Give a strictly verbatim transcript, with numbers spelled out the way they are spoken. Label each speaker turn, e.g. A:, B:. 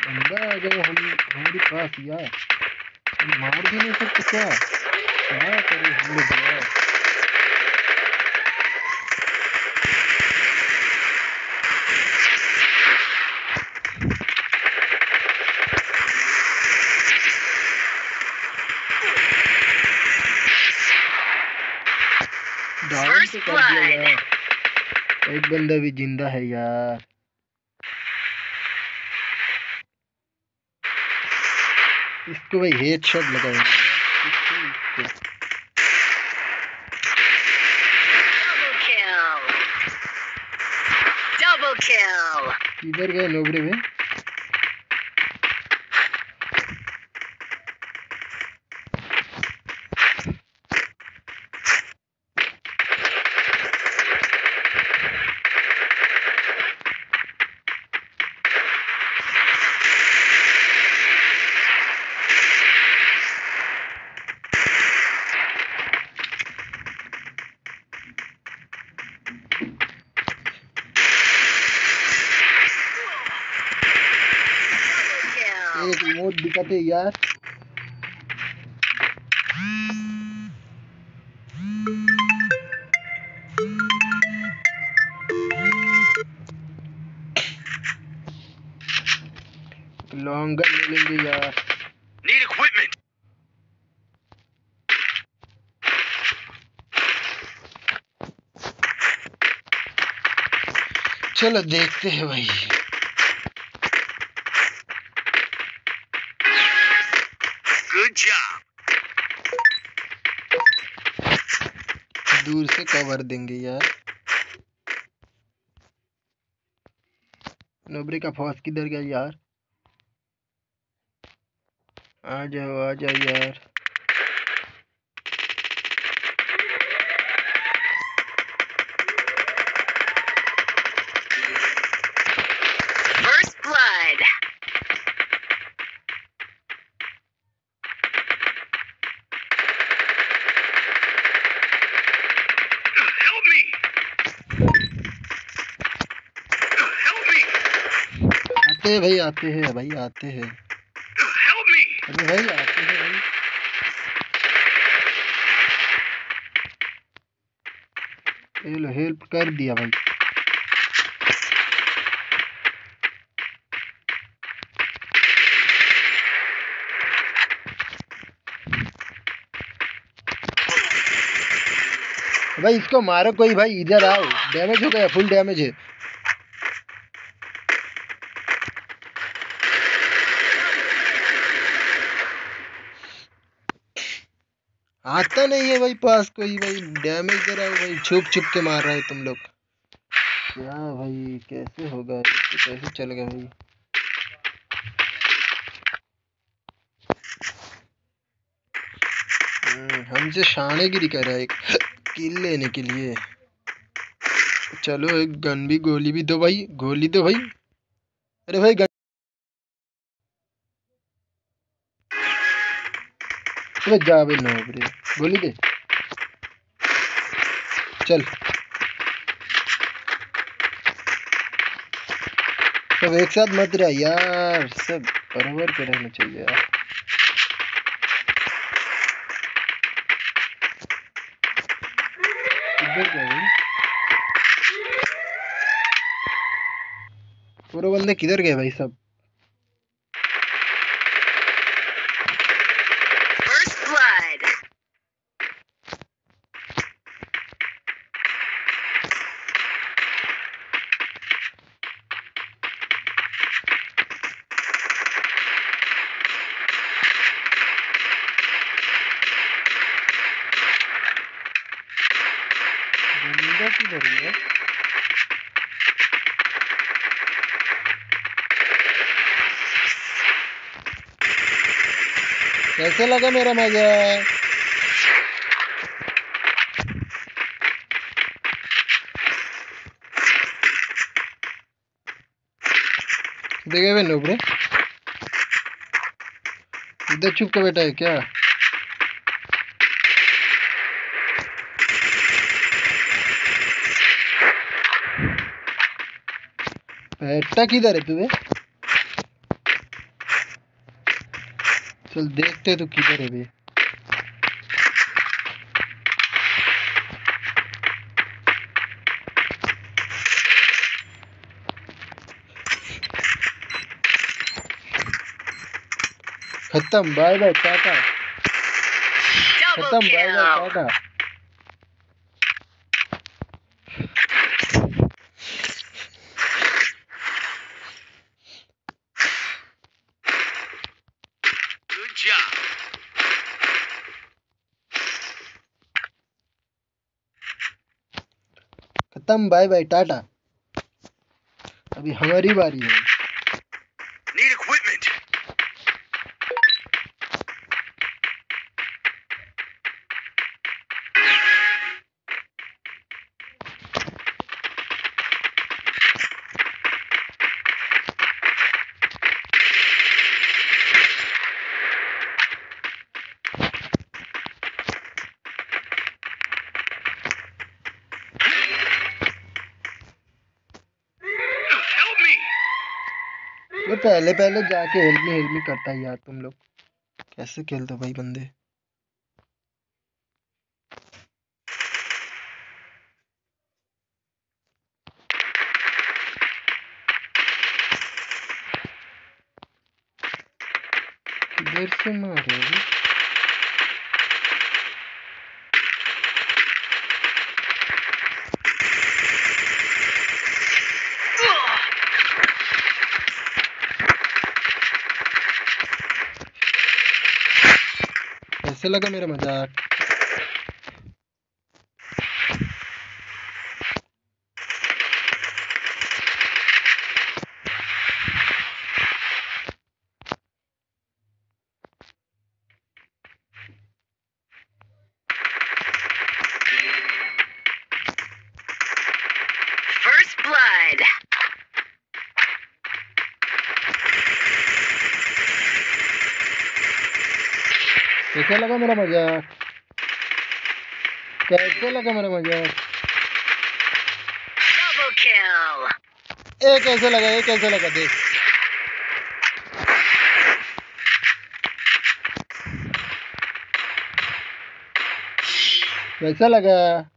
A: बंदा आ गया हम हमारे पास यार, हम मार भी नहीं सकते क्या, क्या करें हम लोग यार। डाउन तो कर दिया यार, एक बंदा भी जिंदा है यार। इसको भाई हेड शॉट लगाएंगे इसको।
B: Double kill.
A: किधर गए नोबरे में? एक इमोट दिखाते यार। लॉन्ग गन ले लेंगे यार।
B: Need equipment.
A: चलो देखते हैं भाई।
B: Good job.
A: दूर से कवर देंगे यार। नोबरे का फौज किधर गया यार? आ जाओ आ जाओ यार।
B: First blood. Help me. Help me.
A: आते हैं भाई आते हैं भाई आते हैं।
B: Help me.
A: अरे भाई आते हैं भाई। ये लो हेल्प कर दिया भाई। भाई इसको मारो कोई भाई, इधर आओ। डैमेज हो गया, फुल डैमेज है। आता नहीं है भाई पास कोई भाई। डैमेज दे रहा है भाई, छुप छुप के मार रहा है तुम लोग। क्या भाई कैसे होगा, कैसे चलेगा भाई। हमसे शानेगिरी कर रहा है एक किल लेने के लिए। चलो एक गन भी, गोली भी दो भाई, गोली दो भाई। अरे भाई गन, अरे जा भाई नोबरे, गोली दे। चल सब एक साथ मत रहा यार, सब बराबर के रहना चाहिए यार। किधर गए भाई पूरे बंदे, किधर गए भाई सब?
B: First blood.
A: बंदा किधर है? कैसे लगा मेरा मजा? देखे हुए नोबरे, इधर छुप के बैठा है क्या? बैठा किधर है तुम्हें? चल देखते तो किधर है बे। खत्म, बाय बाय टाटा।
B: Double
A: खत्म, bye bye
B: kill.
A: Ta ta.
B: Good job.
A: खत्म, बाय बाय टाटा। अभी हमारी बारी है।
B: Need equipment. Help me.
A: ये पहले पहले जाके हेल्प मी हेल्प मी करता है यार। तुम लोग कैसे खेलते हो भाई बंदे। किधर से मार रहे हो? कैसे लगा मेरा मजाक?
B: First blood.
A: कैसे लगा मेरा मजाक? कैसे लगा मेरा मजाक?
B: Double kill.
A: ए कैसे लगा? ए कैसे लगा? देख कैसा लगा?